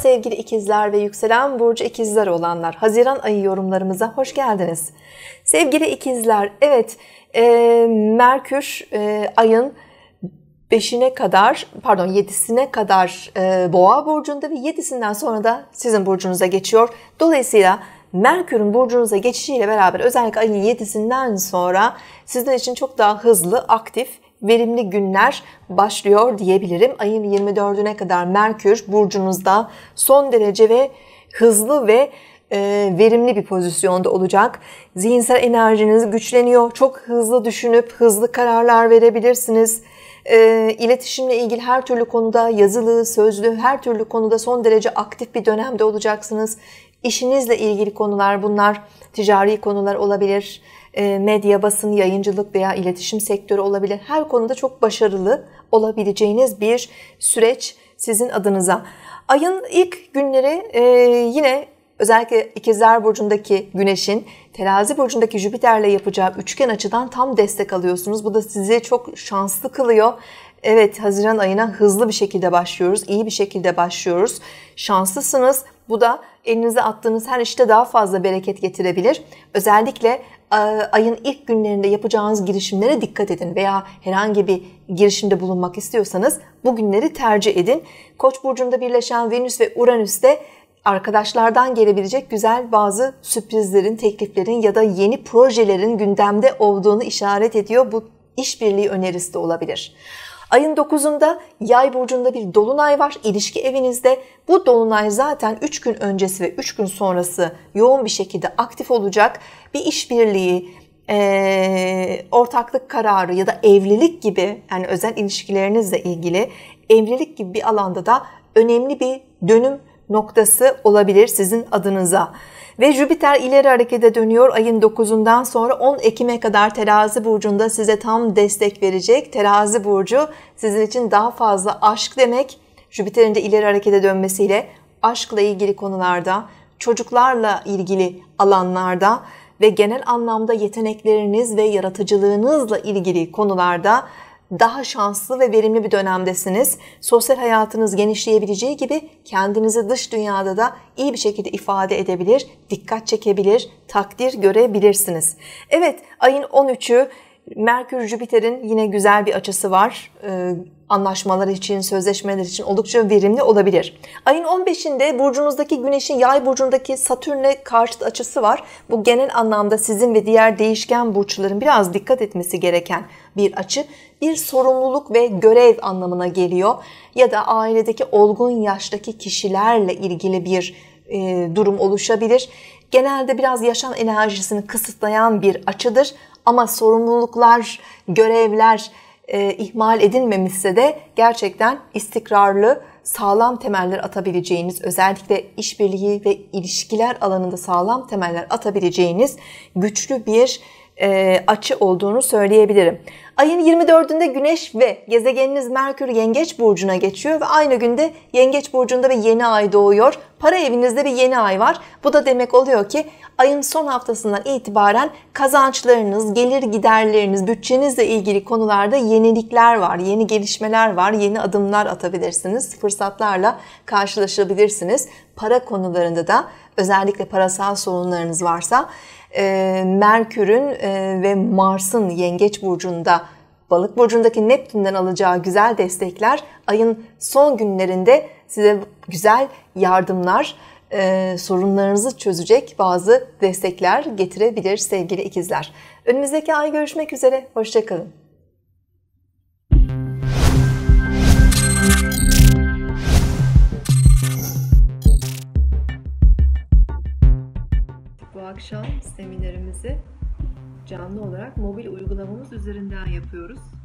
sevgili ikizler ve yükselen burcu ikizler olanlar. Haziran ayı yorumlarımıza hoş geldiniz. Sevgili ikizler, evet, Merkür ayın 7'sine kadar Boğa burcunda ve 7'sinden sonra da sizin burcunuza geçiyor. Dolayısıyla Merkür'ün burcunuza geçişiyle beraber özellikle ayın 7'sinden sonra sizin için çok daha hızlı, aktif, verimli günler başlıyor diyebilirim. Ayın 24'üne kadar Merkür burcunuzda son derece ve hızlı ve verimli bir pozisyonda olacak. Zihinsel enerjiniz güçleniyor. Çok hızlı düşünüp hızlı kararlar verebilirsiniz. İletişimle ilgili her türlü konuda, yazılı, sözlü, her türlü konuda son derece aktif bir dönemde olacaksınız. İşinizle ilgili konular bunlar, ticari konular olabilir, medya, basın, yayıncılık veya iletişim sektörü olabilir. Her konuda çok başarılı olabileceğiniz bir süreç sizin adınıza. Ayın ilk günleri yine özellikle İkizler Burcu'ndaki Güneş'in Terazi Burcu'ndaki Jüpiter'le yapacağı üçgen açıdan tam destek alıyorsunuz. Bu da sizi çok şanslı kılıyor. Evet, Haziran ayına hızlı bir şekilde başlıyoruz, iyi bir şekilde başlıyoruz. Şanslısınız. Bu da elinize attığınız her işte daha fazla bereket getirebilir. Özellikle ayın ilk günlerinde yapacağınız girişimlere dikkat edin veya herhangi bir girişimde bulunmak istiyorsanız bu günleri tercih edin. Koç burcunda birleşen Venüs ve Uranüs de arkadaşlardan gelebilecek güzel bazı sürprizlerin, tekliflerin ya da yeni projelerin gündemde olduğunu işaret ediyor. Bu işbirliği önerisi de olabilir. Ayın 9'unda Yay burcunda bir dolunay var ilişki evinizde. Bu dolunay zaten 3 gün öncesi ve 3 gün sonrası yoğun bir şekilde aktif olacak. Bir işbirliği, ortaklık kararı ya da evlilik gibi, yani özel ilişkilerinizle ilgili evlilik gibi bir alanda da önemli bir dönüm noktası olabilir sizin adınıza. Ve Jüpiter ileri harekete dönüyor ayın 9'undan sonra 10 Ekim'e kadar Terazi burcunda size tam destek verecek. Terazi burcu sizin için daha fazla aşk demek. Jüpiter'in de ileri harekete dönmesiyle aşkla ilgili konularda, çocuklarla ilgili alanlarda ve genel anlamda yetenekleriniz ve yaratıcılığınızla ilgili konularda daha şanslı ve verimli bir dönemdesiniz. Sosyal hayatınız genişleyebileceği gibi kendinizi dış dünyada da iyi bir şekilde ifade edebilir, dikkat çekebilir, takdir görebilirsiniz. Evet, ayın 13'ü Merkür Jüpiter'in yine güzel bir açısı var. Anlaşmalar için, sözleşmeler için oldukça verimli olabilir. Ayın 15'inde burcunuzdaki Güneş'in Yay burcundaki Satürn'e karşıt açısı var. Bu genel anlamda sizin ve diğer değişken burçların biraz dikkat etmesi gereken bir açı. Bir sorumluluk ve görev anlamına geliyor. Ya da ailedeki olgun yaştaki kişilerle ilgili bir durum oluşabilir. Genelde biraz yaşam enerjisini kısıtlayan bir açıdır. Ama sorumluluklar, görevler ihmal edilmemişse de gerçekten istikrarlı, sağlam temeller atabileceğiniz, özellikle işbirliği ve ilişkiler alanında sağlam temeller atabileceğiniz güçlü bir açı olduğunu söyleyebilirim. Ayın 24'ünde Güneş ve gezegeniniz Merkür Yengeç burcuna geçiyor ve aynı günde Yengeç burcunda bir yeni ay doğuyor. Para evinizde bir yeni ay var. Bu da demek oluyor ki ayın son haftasından itibaren kazançlarınız, gelir giderleriniz, bütçenizle ilgili konularda yenilikler var, yeni gelişmeler var, yeni adımlar atabilirsiniz, fırsatlarla karşılaşabilirsiniz. Para konularında da özellikle parasal sorunlarınız varsa Merkür'ün ve Mars'ın Yengeç burcunda, Balık burcundaki Neptün'den alacağı güzel destekler ayın son günlerinde size güzel yardımlar, sorunlarınızı çözecek bazı destekler getirebilir sevgili ikizler. Önümüzdeki ay görüşmek üzere, hoşça kalın. Bu akşam seminerimizi canlı olarak mobil uygulamamız üzerinden yapıyoruz.